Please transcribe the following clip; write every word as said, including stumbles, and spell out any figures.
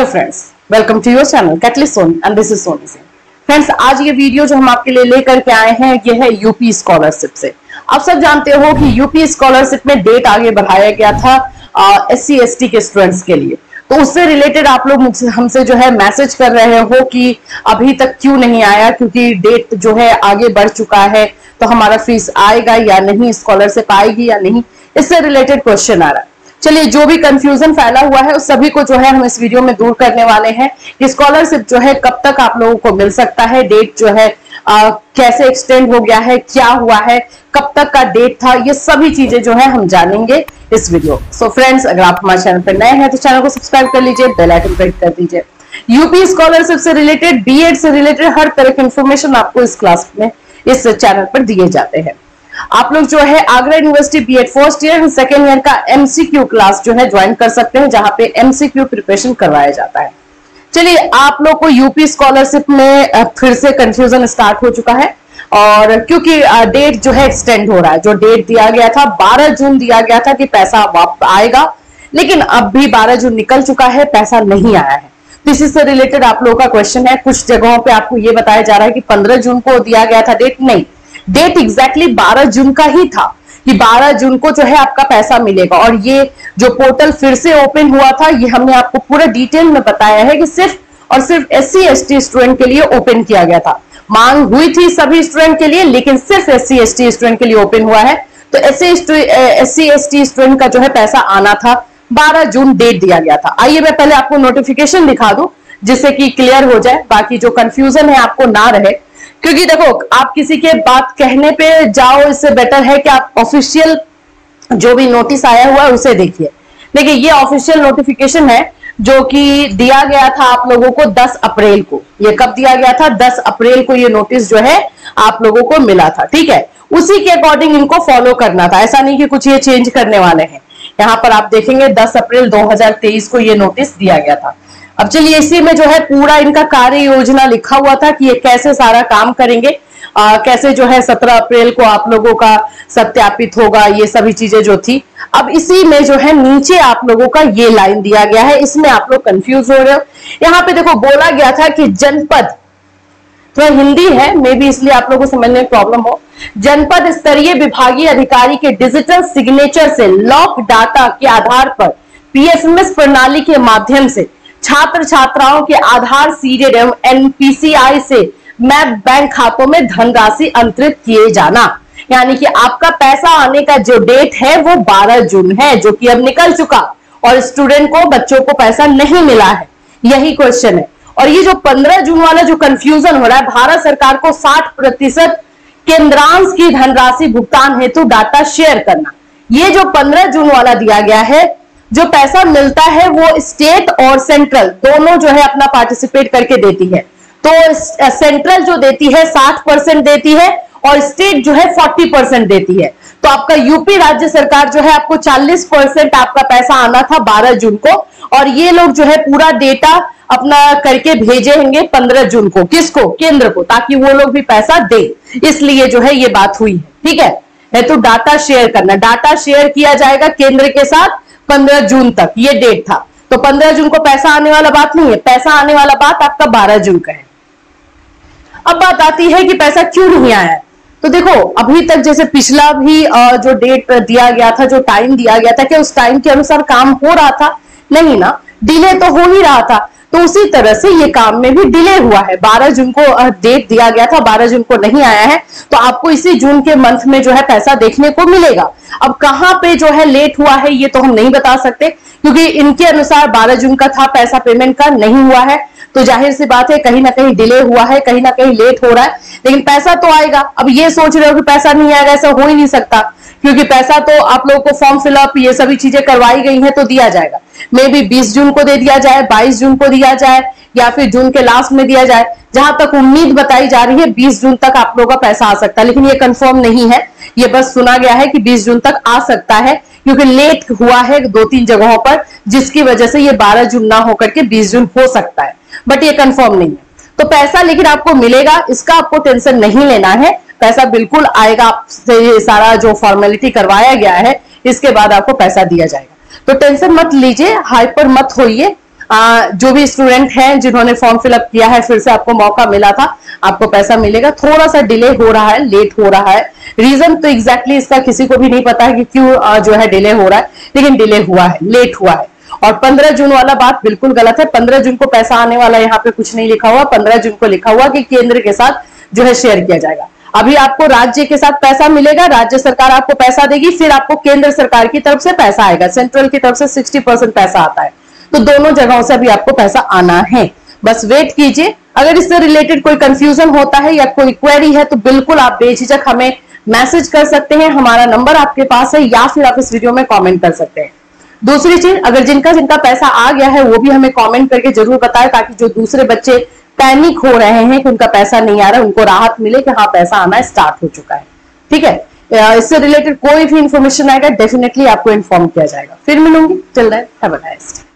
Hello friends, welcome to your channel catalyst Soni and this is Soni Singh. Friends, आज ये video जो हम आपके लिए लेकर के आए हैं ये है यूपी स्कॉलरशिप से। आप सब जानते हो कि यूपी स्कॉलरशिप में डेट आगे बढ़ाया गया था एस सी एस टी के स्टूडेंट्स के लिए। तो उससे रिलेटेड आप लोग मुझसे हमसे जो है मैसेज कर रहे हो कि अभी तक क्यों नहीं आया, क्योंकि डेट जो है आगे बढ़ चुका है, तो हमारा फीस आएगा या नहीं, स्कॉलरशिप आएगी या नहीं, इससे रिलेटेड क्वेश्चन आ रहा है। चलिए, जो भी कंफ्यूजन फैला हुआ है उस सभी को जो है हम इस वीडियो में दूर करने वाले हैं कि स्कॉलरशिप जो है कब तक आप लोगों को मिल सकता है, डेट जो है आ, कैसे एक्सटेंड हो गया है, क्या हुआ है, कब तक का डेट था, ये सभी चीजें जो है हम जानेंगे इस वीडियो। सो फ्रेंड्स, अगर आप हमारे चैनल पर नए हैं तो चैनल को सब्सक्राइब कर लीजिए, बेल आइकन प्रेस कर दीजिए। यूपी स्कॉलरशिप से रिलेटेड, बी एड से रिलेटेड हर तरह की इंफॉर्मेशन आपको इस क्लास में इस चैनल पर दिए जाते हैं। आप लोग जो है Agra university B Ed first year and second year का एमसीक्यू क्लास जो है ज्वाइन कर सकते हैं, जहां पे एमसीक्यू प्रिपरेशन करवाया जाता है। चलिए, आप लोग को यूपी स्कॉलरशिप में फिर से कंफ्यूजन स्टार्ट हो चुका है, और क्योंकि डेट जो है एक्सटेंड हो रहा है। जो डेट दिया गया था बारह जून दिया गया था कि पैसा वापस आएगा, लेकिन अब भी बारह जून निकल चुका है, पैसा नहीं आया है। तो इसी से रिलेटेड आप लोगों का क्वेश्चन है। कुछ जगहों पे आपको ये बताया जा रहा है कि पंद्रह जून को दिया गया था डेट, नहीं, डेट एग्जैक्टली बारह जून का ही था कि बारह जून को जो है आपका पैसा मिलेगा। और ये जो पोर्टल फिर से ओपन हुआ था, ये हमने आपको पूरा डिटेल में बताया है कि सिर्फ और सिर्फ S C S T student के लिए ओपन किया गया था। मांग हुई थी सभी स्टूडेंट के लिए, लेकिन सिर्फ S C S T student के लिए ओपन हुआ है। तो S C S T student का जो है पैसा आना था, बारह जून डेट दिया गया था। आइए मैं पहले आपको नोटिफिकेशन दिखा दूं जिससे कि क्लियर हो जाए, बाकी जो कंफ्यूजन है आपको ना रहे। क्योंकि देखो, आप किसी के बात कहने पे जाओ, इससे बेटर है कि आप ऑफिशियल जो भी नोटिस आया हुआ है उसे देखिए। देखिए, ये ऑफिशियल नोटिफिकेशन है जो कि दिया गया था आप लोगों को दस अप्रैल को। ये कब दिया गया था? दस अप्रैल को ये नोटिस जो है आप लोगों को मिला था। ठीक है, उसी के अकॉर्डिंग इनको फॉलो करना था, ऐसा नहीं कि कुछ ये चेंज करने वाले हैं। यहाँ पर आप देखेंगे दस अप्रैल दो हजार तेईस को ये नोटिस दिया गया था। अब चलिए, इसी में जो है पूरा इनका कार्य योजना लिखा हुआ था कि ये कैसे सारा काम करेंगे, आ, कैसे जो है सत्रह अप्रैल को आप लोगों का सत्यापित होगा, ये सभी चीजें जो थी। अब इसी में जो है नीचे आप लोगों का ये लाइन दिया गया है, इसमें आप लोग कंफ्यूज हो रहे हो। यहाँ पे देखो बोला गया था कि जनपद, तो हिंदी है मे बी इसलिए आप लोगों को समझने में प्रॉब्लम हो, जनपद स्तरीय विभागीय अधिकारी के डिजिटल सिग्नेचर से लॉक डाटा के आधार पर पी एफ एम एस प्रणाली के माध्यम से छात्र छात्राओं के आधार सीडेड एवं एन पी सी आई से मैप बैंक खातों में धनराशि अंतरित किए जाना। यानी कि आपका पैसा आने का जो डेट है वो बारह जून है, जो कि अब निकल चुका, और स्टूडेंट को, बच्चों को पैसा नहीं मिला है, यही क्वेश्चन है। और ये जो पंद्रह जून वाला जो कंफ्यूजन हो रहा है, भारत सरकार को साठ प्रतिशत केंद्रांश की धनराशि भुगतान हेतु डाटा शेयर करना, ये जो पंद्रह जून वाला दिया गया है, जो पैसा मिलता है वो स्टेट और सेंट्रल दोनों जो है अपना पार्टिसिपेट करके देती है। तो सेंट्रल जो देती है साठ परसेंट देती है और स्टेट जो है चालीस परसेंट देती है। तो आपका यूपी राज्य सरकार जो है आपको चालीस परसेंट आपका पैसा आना था बारह जून को, और ये लोग जो है पूरा डेटा अपना करके भेजेंगे पंद्रह जून को, किसको? केंद्र को, ताकि वो लोग भी पैसा दे। इसलिए जो है ये बात हुई है। ठीक है, है तो डाटा शेयर करना, डाटा शेयर किया जाएगा केंद्र के साथ पंद्रह जून तक, ये डेट था। तो पंद्रह जून को पैसा आने वाला बात नहीं है, पैसा आने वाला बात आपका बारह जून का है। अब बात आती है कि पैसा क्यों नहीं आया है। तो देखो, अभी तक जैसे पिछला भी जो डेट दिया गया था, जो टाइम दिया गया था, क्या उस टाइम के अनुसार काम हो रहा था? नहीं ना, डिले तो हो ही रहा था। तो उसी तरह से ये काम में भी डिले हुआ है। बारह जून को डेट दिया गया था, बारह जून को नहीं आया है, तो आपको इसी जून के मंथ में जो है पैसा देखने को मिलेगा। अब कहां पे जो है लेट हुआ है ये तो हम नहीं बता सकते, क्योंकि इनके अनुसार बारह जून का था पैसा, पेमेंट का नहीं हुआ है। तो जाहिर सी बात है कहीं ना कहीं डिले हुआ है, कहीं ना कहीं लेट हो रहा है, लेकिन पैसा तो आएगा। अब ये सोच रहे हो कि पैसा नहीं आएगा, ऐसा हो ही नहीं सकता, क्योंकि पैसा तो आप लोगों को फॉर्म फिलअप ये सभी चीजें करवाई गई हैं तो दिया जाएगा। मे बी बीस जून को दे दिया जाए, बाईस जून को दिया जाए, या फिर जून के लास्ट में दिया जाए। जहां तक उम्मीद बताई जा रही है बीस जून तक आप लोगों का पैसा आ सकता है, लेकिन ये कंफर्म नहीं है, ये बस सुना गया है कि बीस जून तक आ सकता है, क्योंकि लेट हुआ है दो तीन जगहों पर, जिसकी वजह से ये बारह जून ना होकर के बीस जून हो सकता है, बट ये कंफर्म नहीं है। तो पैसा लेकिन आपको मिलेगा, इसका आपको टेंशन नहीं लेना है, पैसा बिल्कुल आएगा। आपसे ये सारा जो फॉर्मेलिटी करवाया गया है इसके बाद आपको पैसा दिया जाएगा, तो टेंशन मत लीजिए, हाइपर मत होइए। आ, जो भी स्टूडेंट हैं जिन्होंने फॉर्म फिलअप किया है, फिर से आपको मौका मिला था, आपको पैसा मिलेगा। थोड़ा सा डिले हो रहा है, लेट हो रहा है। रीजन तो एग्जैक्टली इसका किसी को भी नहीं पता है कि क्यों जो है डिले हो रहा है, लेकिन डिले हुआ है, लेट हुआ है। और पंद्रह जून वाला बात बिल्कुल गलत है। पंद्रह जून को पैसा आने वाला यहाँ पे कुछ नहीं लिखा हुआ। पंद्रह जून को लिखा हुआ कि केंद्र के साथ जो है शेयर किया जाएगा। अभी आपको राज्य के साथ पैसा मिलेगा, राज्य सरकार आपको पैसा देगी, फिर आपको केंद्र सरकार की तरफ से पैसा आएगा। सेंट्रल की तरफ से साठ परसेंट पैसा आता है, तो दोनों जगहों से अभी आपको पैसा आना है। बस वेट कीजिए। अगर इससे रिलेटेड कोई कंफ्यूजन होता है या कोई क्वेरी है तो बिल्कुल आप बेझिझक हमें मैसेज कर सकते हैं। हमारा नंबर आपके पास है, या फिर आप इस वीडियो में कॉमेंट कर सकते हैं। दूसरी चीज, अगर जिनका जिनका पैसा आ गया है वो भी हमें कमेंट करके जरूर बताएं, ताकि जो दूसरे बच्चे पैनिक हो रहे हैं कि उनका पैसा नहीं आ रहा है, उनको राहत मिले कि हाँ पैसा आना स्टार्ट हो चुका है। ठीक है, इससे रिलेटेड कोई भी इंफॉर्मेशन आएगा डेफिनेटली आपको इन्फॉर्म किया जाएगा। फिर मिलूंगी, till then have a nice day.